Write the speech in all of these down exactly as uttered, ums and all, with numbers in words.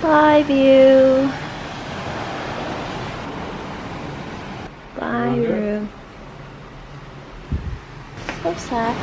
Bye, View. Bye, Rue. So sad.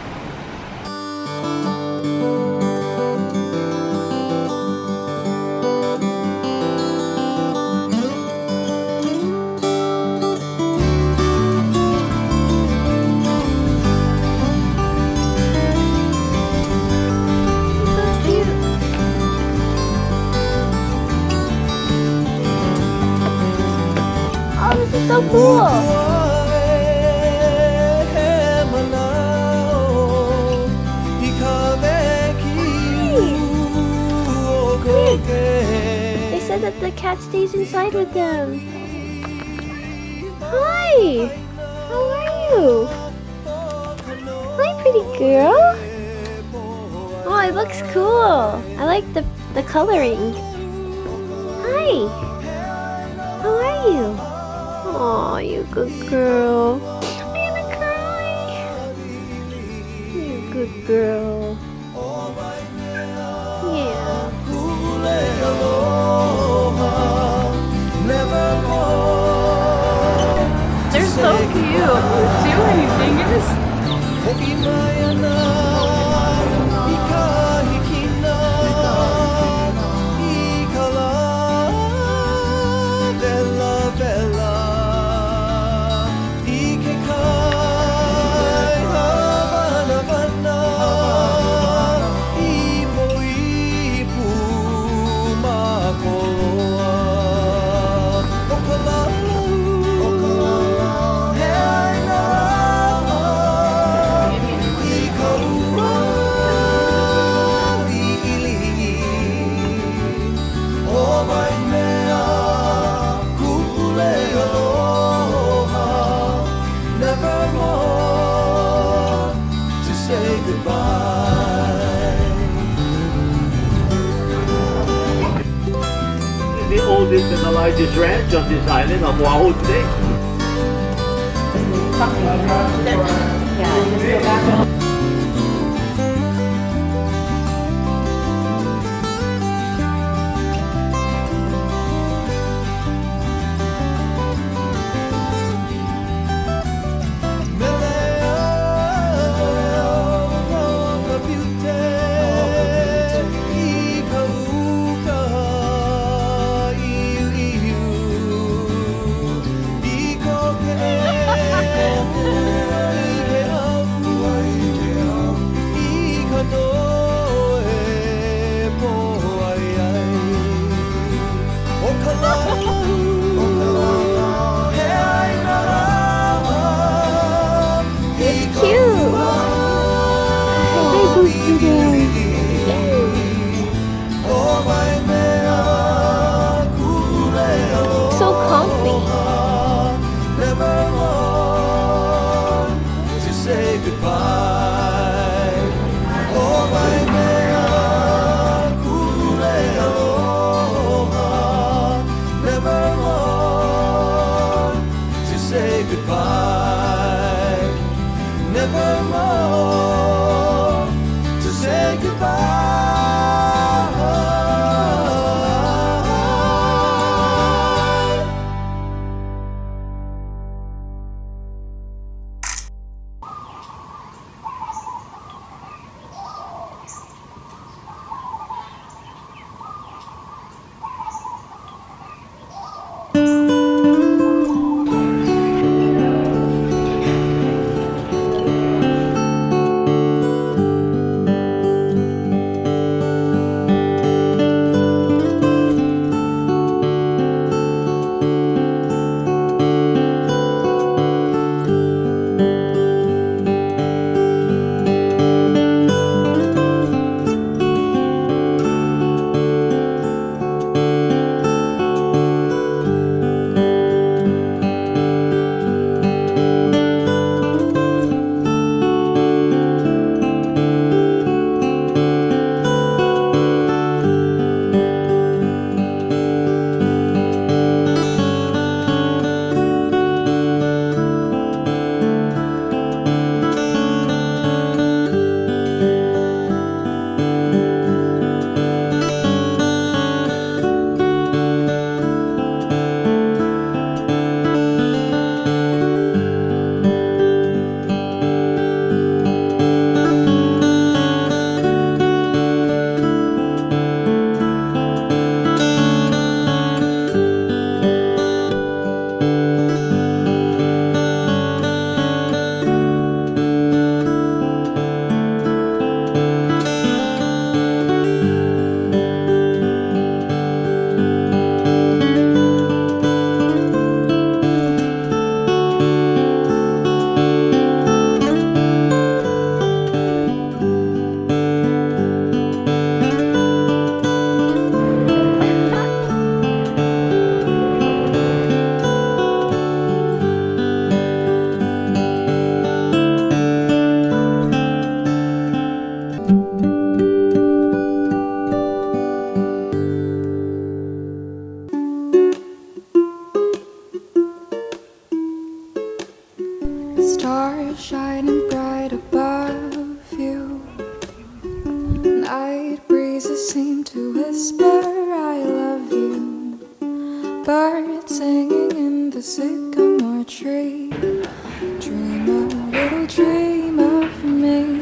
This is so cool! They said that the cat stays inside with them. Hi! How are you? Hi, pretty girl! Oh, it looks cool! I like the, the coloring. Hi! How are you? Aw, you good girl. I'm gonna cry. You good girl. Yeah. They're so cute. Do anything. You're just... The oldest and the largest ranch on this island of Oahu today. breezes seem to whisper I love you. Birds singing in the sycamore tree. Dream a little dream of me.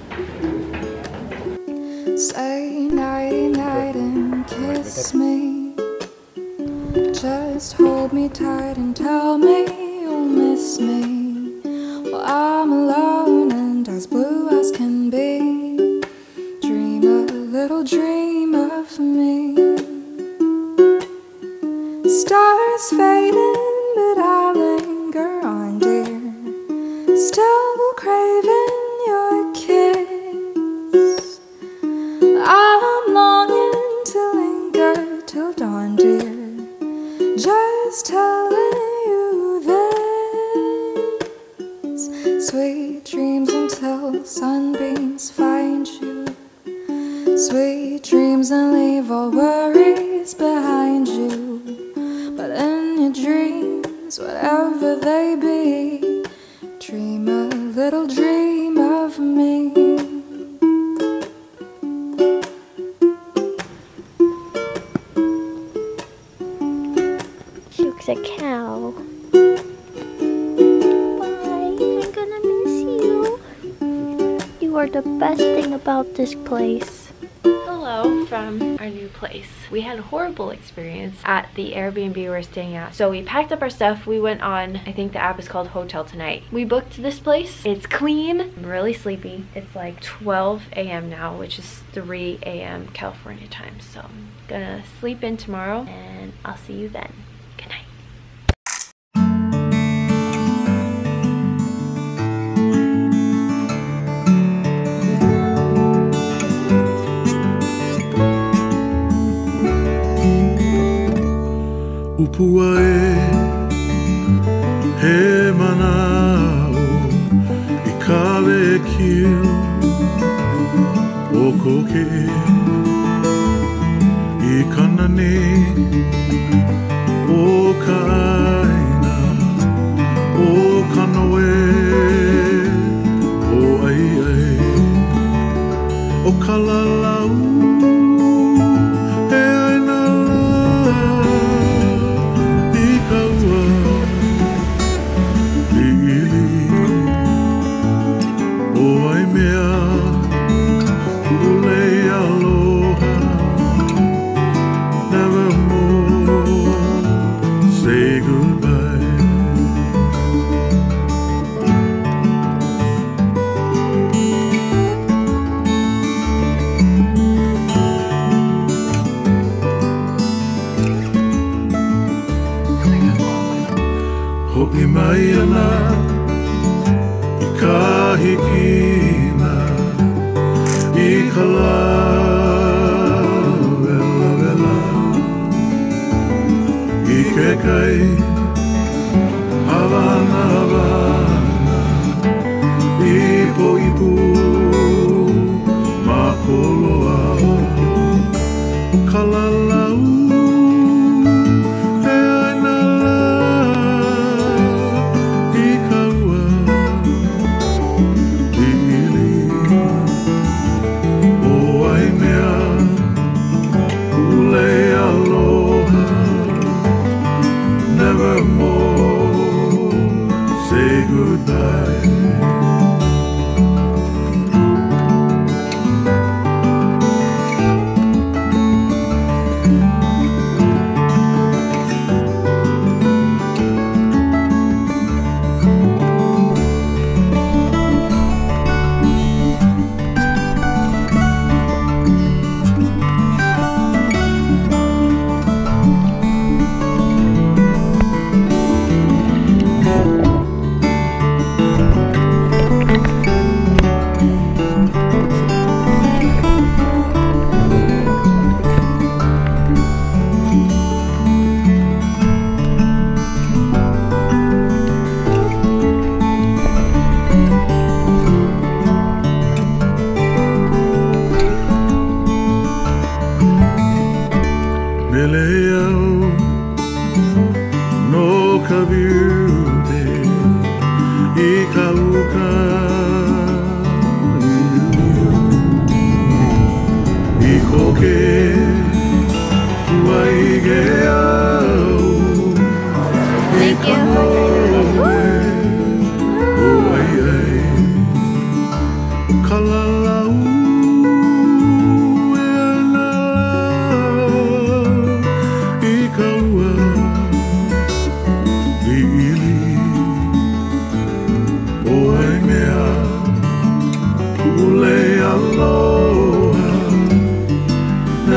Say night night and kiss me. Just hold me tight and tell me you'll miss me. Well, I'm alone and as blue as can be. Dream a little dream of me. Stars fading, but I linger on, dear. Still craving your kiss. I'm longing to linger till dawn, dear. Just telling you this. Sweet dreams until sunbeams find you. Sweet dreams and leave all worries behind you. But in your dreams, whatever they be, dream a little dream of me. She looks a cow. Bye, I'm gonna miss you. You are the best thing about this place. Hello from our new place. We had a horrible experience at the Airbnb we were staying at. So we packed up our stuff. We went on, I think the app is called Hotel Tonight. We booked this place. It's clean. I'm really sleepy. It's like twelve A M now, which is three A M California time. So I'm gonna sleep in tomorrow and I'll see you then. Good night. Upua e he manao I kawe kiu o koke I kanane o ka aina o kanoe o ai ai o kalalau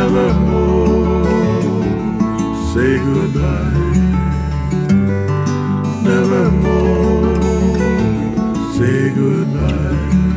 Nevermore say goodbye. Nevermore say goodbye.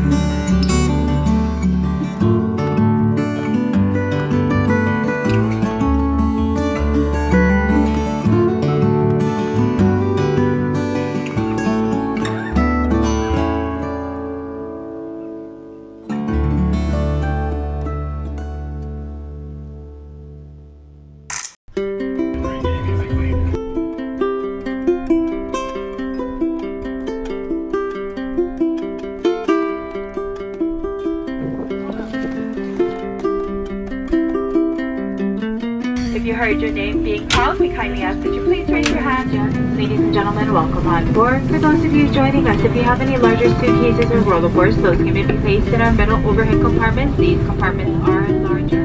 If you heard your name being called, we kindly ask that you please raise your hand. Ladies and gentlemen, welcome on board. For those of you joining us, if you have any larger suitcases or rollerboards, those can be placed in our middle overhead compartments. These compartments are larger.